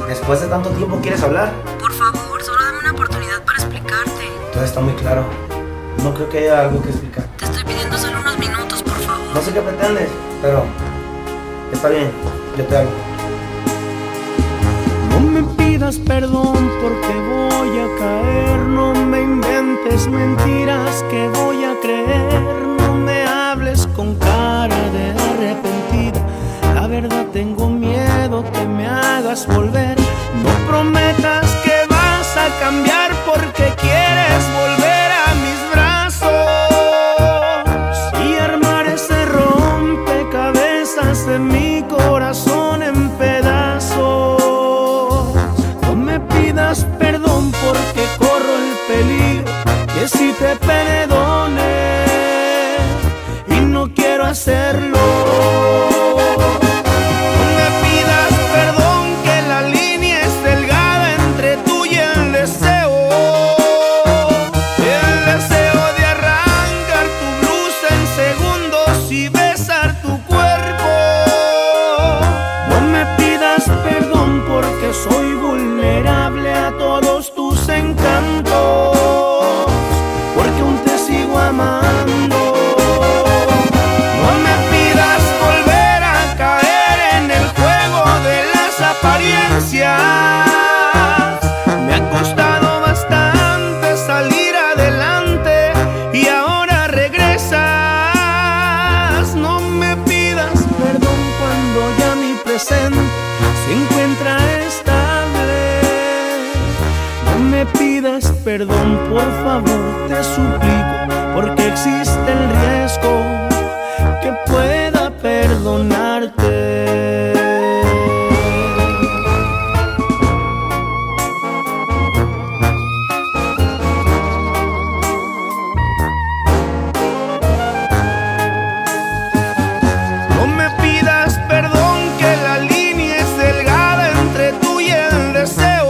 Después de tanto tiempo, ¿quieres hablar? Por favor, solo dame una oportunidad para explicarte. Todo está muy claro. No creo que haya algo que explicar. Te estoy pidiendo solo unos minutos, por favor. No sé qué pretendes, pero está bien, yo te hago. No me pidas perdón porque voy a caer. No me inventes mentiras que voy a creer. No me hables con cara de arrepentida. La verdad tengo miedo que me hagas volver. No prometas que vas a cambiar porque quieres volver a mis brazos y armar ese rompecabezas de mi corazón en pedazos. No me pidas perdón porque corro el peligro que si te perdone y no quiero hacerlo. Soy vulnerable a todos tus encantos, porque aún te sigo amando. No me pidas volver a caer en el juego de las apariencias. Me ha costado bastante salir adelante y ahora regresas. No me pidas perdón cuando ya mi presente se encuentra estable. No me pidas perdón, por favor, te suplico, porque existe el riesgo que pueda perdonarte. No me pidas perdón, que la línea es delgada entre tú y el deseo.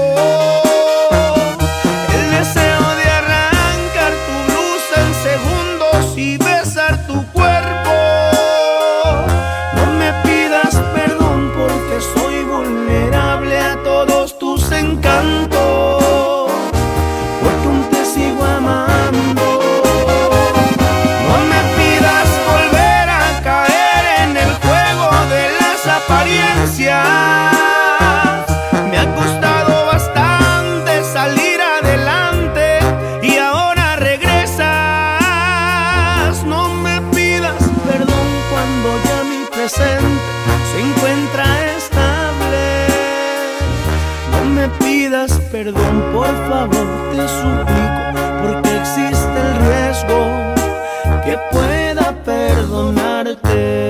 El deseo de arrancar tu blusa en segundos y besar tu cuerpo. No me pidas perdón porque soy vulnerable a todos tus encantos, porque aún te sigo amando. No me pidas volver a caer en el juego de las apariencias. Me ha costado bastante salir adelante y ahora regresas. No me pidas perdón cuando ya mi presente se encuentra estable. No me pidas perdón, por favor, te suplico, porque existe el riesgo que pueda perdonarte.